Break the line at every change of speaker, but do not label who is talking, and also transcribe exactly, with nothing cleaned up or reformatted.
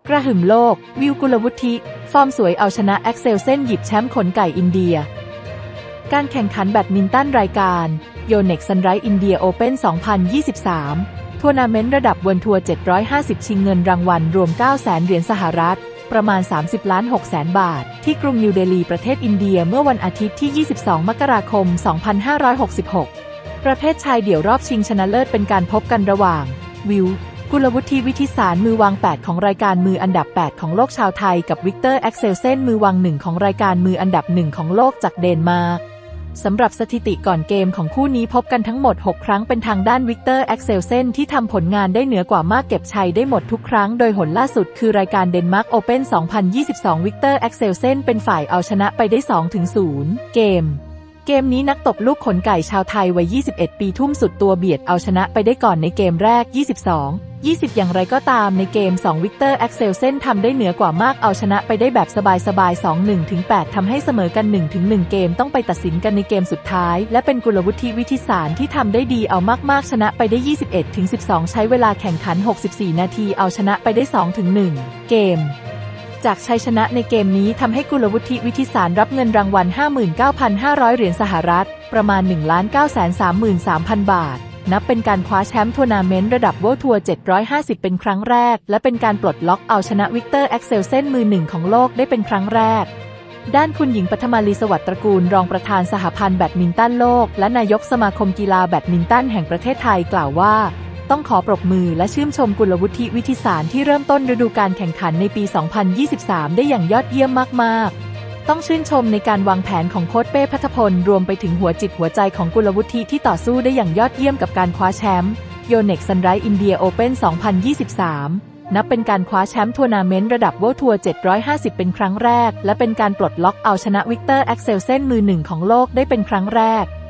กระหึ่มโลกวิวกุลวุฒิฟอร์มสวยเอาชนะแอ็กเซลเซ่นหยิบแชมป์ขนไก่อินเดียการแข่งขันแบดมินตันรายการโยเน็กซันไรส์อินเดียโอเพ่น สองพันยี่สิบสาม ทัวร์นาเมนต์ระดับเวิลด์ทัวร์ เจ็ดร้อยห้าสิบ ชิงเงินรางวัลรวม เก้าแสน เหรียญสหรัฐประมาณ สามสิบล้านหกแสน บาทที่กรุงนิวเดลีประเทศอินเดียเมื่อวันอาทิตย์ที่ ยี่สิบสอง มกราคม สองพันห้าร้อยหกสิบหก ประเภทชายเดี่ยวรอบชิงชนะเลิศเป็นการพบกันระหว่างวิวกุลวุฒิวิทิสารมือวางแปดของรายการมืออันดับแปดของโลกชาวไทยกับวิกเตอร์แอ็กเซลเซ่นมือวางหนึ่งของรายการมืออันดับหนึ่งของโลกจากเดนมาร์กสำหรับสถิติก่อนเกมของคู่นี้พบกันทั้งหมดหกครั้งเป็นทางด้านวิกเตอร์แอ็กเซลเซ่นที่ทำผลงานได้เหนือกว่ามากเก็บชัยได้หมดทุกครั้งโดยหนล่าสุดคือรายการเดนมาร์กโอเพ่น สองพันยี่สิบสอง วิกเตอร์แอ็กเซลเซ่นเป็นฝ่ายเอาชนะไปได้ สองถึงศูนย์ เกมเกมนี้นักตบลูกขนไก่ชาวไทยวัย ยี่สิบเอ็ด ปีทุ่มสุดตัวเบียดเอาชนะไปได้ก่อนในเกมแรก ยี่สิบสอง ยี่สิบ อย่างไรก็ตามในเกมสองวิกเตอร์แอ็กเซลเซ่นทำได้เหนือกว่ามากเอาชนะไปได้แบบสบายๆ สอง หนึ่งถึงแปด ทำให้เสมอกัน หนึ่งถึงหนึ่ง เกมต้องไปตัดสินกันในเกมสุดท้ายและเป็นกุลวุฒิวิทิสารที่ทำได้ดีเอามากๆชนะไปได้ ยี่สิบเอ็ดถึงสิบสอง ใช้เวลาแข่งขันหกสิบสี่นาทีเอาชนะไปได้ สองถึงหนึ่ง เกมจากชัยชนะในเกมนี้ทำให้กุลวุฒิวิทิสารรับเงินรางวัล ห้าหมื่นเก้าพันห้าร้อย เหรียญสหรัฐประมาณ หนึ่งล้านเก้าแสนสามหมื่นสามพัน บาทนับเป็นการคว้าแชมป์ทัวร์นาเมนต์ระดับเวิลด์ทัวร์ เจ็ดร้อยห้าสิบ เป็นครั้งแรกและเป็นการปลดล็อกเอาชนะวิกเตอร์แอ็กเซลเซ่นมือหนึ่งของโลกได้เป็นครั้งแรกด้านคุณหญิงปฐมาลีสวัสดิ์ตระกูลรองประธานสหพันธ์แบดมินตันโลกและนายกสมาคมกีฬาแบดมินตันแห่งประเทศไทยกล่าวว่าต้องขอปรบมือและชื่นชมกุลวุฒิวิทิสารที่เริ่มต้นฤดูกาลแข่งขันในปี สองพันยี่สิบสาม ได้อย่างยอดเยี่ยมมากๆต้องชื่นชมในการวางแผนของโค้ชเป้พัทพลรวมไปถึงหัวจิตหัวใจของกุลวุฒิที่ต่อสู้ได้อย่างยอดเยี่ยมกับการคว้าแชมป์โยเน็กซันไรส์อินเดียโอเพ่น สองพันยี่สิบสาม นับเป็นการคว้าแชมป์ทัวร์นาเมนต์ระดับเวิลด์ทัวร์ เจ็ดร้อยห้าสิบ เป็นครั้งแรกและเป็นการปลดล็อกเอาชนะวิกเตอร์แอ็กเซลเซ่นมือหนึ่งของโลกได้เป็นครั้งแรก